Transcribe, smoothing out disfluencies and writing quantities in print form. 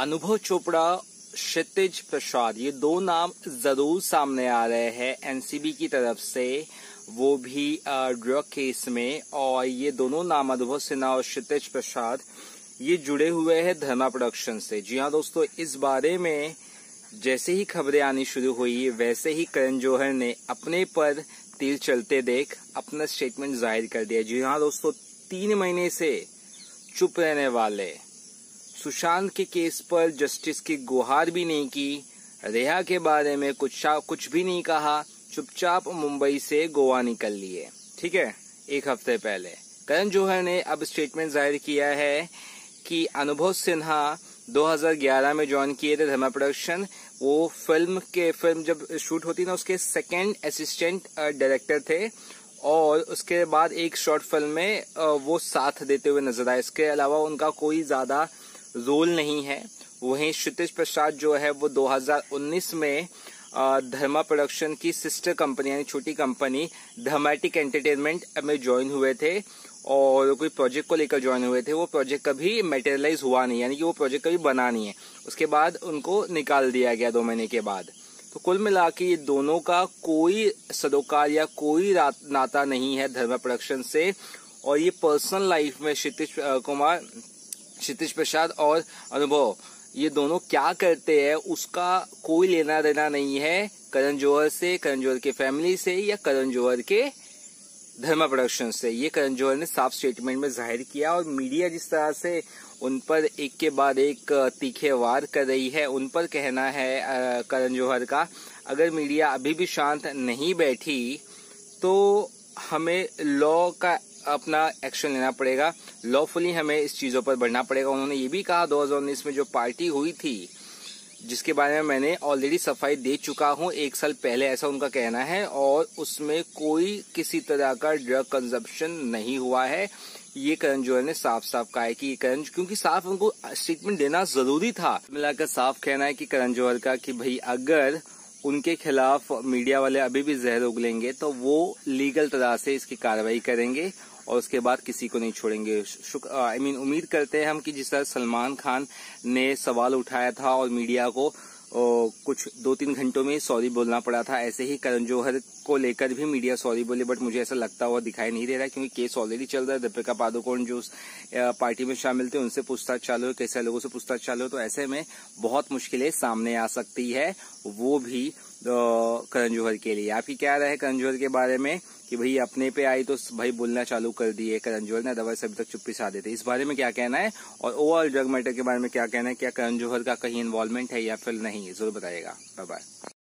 अनुभव चोपड़ा, क्षितिज प्रसाद, ये दो नाम जरूर सामने आ रहे हैं एनसीबी की तरफ से, वो भी ड्रग केस में। और ये दोनों नाम अनुभव सिन्हा और क्षितिज प्रसाद ये जुड़े हुए हैं धर्मा प्रोडक्शन से। जी हाँ दोस्तों, इस बारे में जैसे ही खबरें आनी शुरू हुई वैसे ही करण जौहर ने अपने पर तीर चलते देख अपना स्टेटमेंट जाहिर कर दिया। जी हाँ दोस्तों, 3 महीने से चुप रहने वाले, सुशांत के केस पर जस्टिस की गुहार भी नहीं की, रेहा के बारे में कुछ भी नहीं कहा, चुपचाप मुंबई से गोवा निकल लिए। ठीक है, एक हफ्ते पहले करण जौहर ने अब स्टेटमेंट जाहिर किया है कि अनुभव सिन्हा 2011 में ज्वाइन किए थे धर्मा प्रोडक्शन। वो फिल्म जब शूट होती ना, उसके सेकंड असिस्टेंट डायरेक्टर थे और उसके बाद एक शॉर्ट फिल्म में वो साथ देते हुए नजर आए। इसके अलावा उनका कोई ज्यादा रोल नहीं है। वहीं क्षितिज प्रसाद जो है वो 2019 में धर्मा प्रोडक्शन की सिस्टर कंपनी यानी छोटी कंपनी धर्मेटिक एंटरटेनमेंट में ज्वाइन हुए थे और कोई प्रोजेक्ट को लेकर ज्वाइन हुए थे। वो प्रोजेक्ट कभी मटेरियलाइज हुआ नहीं, यानी कि वो प्रोजेक्ट कभी बना नहीं है। उसके बाद उनको निकाल दिया गया 2 महीने के बाद। तो कुल मिला के ये दोनों का कोई सरोकार या कोई नाता नहीं है धर्मा प्रोडक्शन से। और ये पर्सनल लाइफ में क्षितिज प्रसाद और अनुभव ये दोनों क्या करते हैं उसका कोई लेना देना नहीं है करण जौहर से, करण जौहर के फैमिली से या करण जौहर के धर्मा प्रोडक्शन से। ये करण जौहर ने साफ स्टेटमेंट में जाहिर किया। और मीडिया जिस तरह से उन पर एक के बाद एक तीखे वार कर रही है, उन पर कहना है करण जौहर का, अगर मीडिया अभी भी शांत नहीं बैठी तो हमें लॉ का अपना एक्शन लेना पड़ेगा, लॉफुली हमें इस चीजों पर बढ़ना पड़ेगा। उन्होंने ये भी कहा 2019 में जो पार्टी हुई थी जिसके बारे में मैंने ऑलरेडी सफाई दे चुका हूं 1 साल पहले, ऐसा उनका कहना है, और उसमें कोई किसी तरह का ड्रग कंजप्शन नहीं हुआ है। ये करण जौहर ने साफ साफ कहा है कि क्योंकि साफ उनको स्टेटमेंट देना जरूरी था। मिलाकर साफ कहना है कि करण जौहर का कि भाई अगर उनके खिलाफ मीडिया वाले अभी भी जहर उगलेंगे तो वो लीगल तरह से इसकी कार्रवाई करेंगे और उसके बाद किसी को नहीं छोड़ेंगे। उम्मीद करते हैं हम कि जिस तरह सलमान खान ने सवाल उठाया था और मीडिया को कुछ 2-3 घंटों में सॉरी बोलना पड़ा था, ऐसे ही करण जौहर को लेकर भी मीडिया सॉरी बोले। बट मुझे ऐसा लगता हुआ दिखाई नहीं दे रहा है क्योंकि केस ऑलरेडी चल रहा है। दीपिका पादुकोण जो पार्टी में शामिल थे उनसे पूछताछ चालू है, कैसे लोगों से पूछताछ चालू है। तो ऐसे में बहुत मुश्किलें सामने आ सकती है, वो भी करण जौहर के लिए। आपकी क्या राय है करण जौहर के बारे में कि भाई अपने पे आई तो भाई बोलना चालू कर दिए करण जौहर ने, अदरवाइज अभी तक चुप्पी साधे थे। इस बारे में क्या कहना है और ओवरऑल ड्रग मैटर के बारे में क्या कहना है, क्या करण जौहर का कहीं इन्वॉल्वमेंट है या फिर नहीं, जरूर बताइएगा। Bye bye.